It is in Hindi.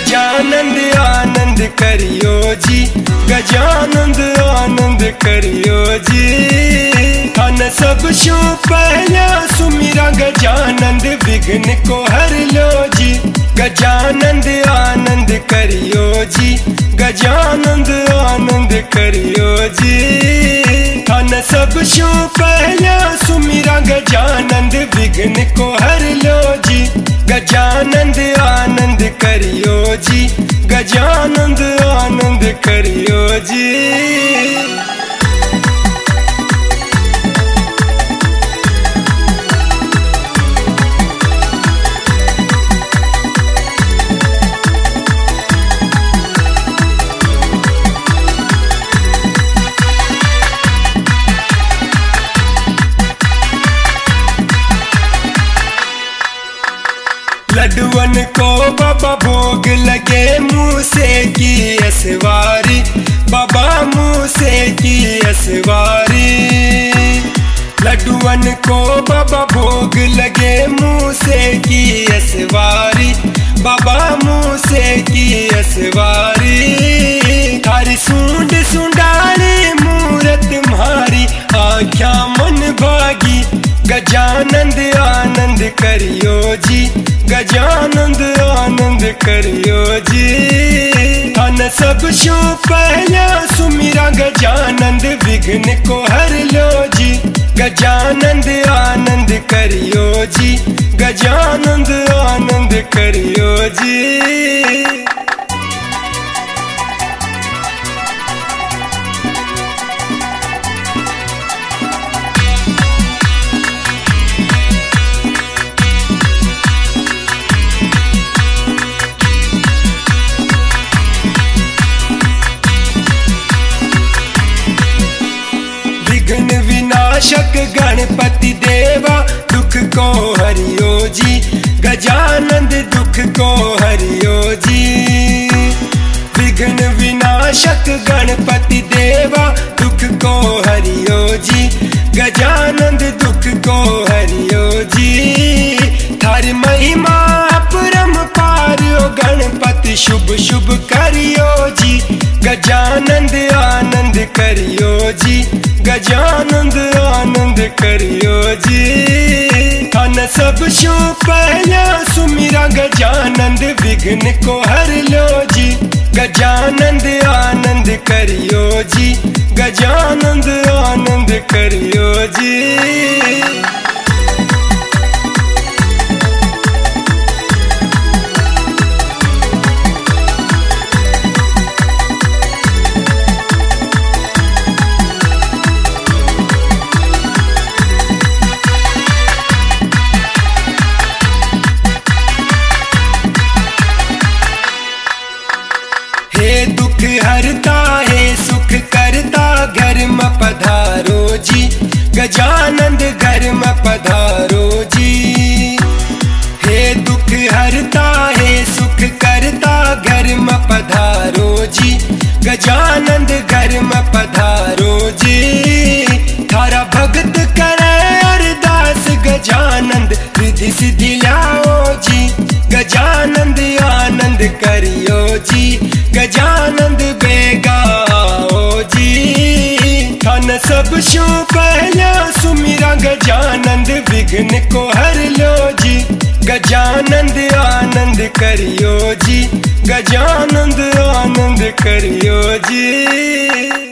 गजानंद आनंद करियो जी, गजानंद आनंद करियो जी। थान सब शू पहला सुमिरा गजानंद विघ्न को हर लो जी, गजानंद आनंद करियो जी, गजानंद आनंद करियो जी। थान सब शू पहला सुमिरा गजानंद विघ्न को हर लो जी, गजानंद आनंद करियो जी, गजानंद आनंद करियो जी। लड्डुअन को बाबा भोग लगे, मुँह से की असवारी, बाबा मुँह से की असवारी। लड्डुअन को बाबा भोग लगे, मुँह से की असवारी, बाबा मुँह से की असवारी। थारी सूंड सुंडाली मूरत म्हारी, आख्या मन भागी, गजानंद आनंद करियो जी, गजानंद आनंद करियो जी। थान सब शू पहला सुमिरा गजानंद विघ्न को हर लो जी, गजानंद आनंद करियो जी, गजानंद आनंद करियो जी। विघ्न विनाशक गणपति देवा, दुख को हरियो जी, गजानंद दुख को हरियो जी। विघ्न विनाशक गणपति देवा, दुख को हरियो जी, गजानंद दुख को हरियो जी। थारी महिमा अपरंपार गणपति, शुभ शुभ करियो जी, गजानंद आनंद करियो जी, गजानंद आनंद करियो जी। थान सब शू पहला सुमिरा गजानंद विघ्न को हर लो जी, गजानंद आनंद करियो जी, गजानंद आनंद करियो जी। हे दुख हरता है सुख करता, घर में पधारो जी, गजानंद घर में पधारो जी। हे दुख हरता है सुख करता, घर में पधारो जी, गजानंद घर में पधारो जी। थारा भगत करे अरदास गजानंद, रिद्धि सिद्धि लाओ जी, गजानंद आनंद करियो जी, गजानंद बेगाओ जी। थान सब शू पहला सुमिरा गजानंद विघ्न को हर लो जी, गजानंद आनंद करियो जी, गजानंद आनंद करियो जी।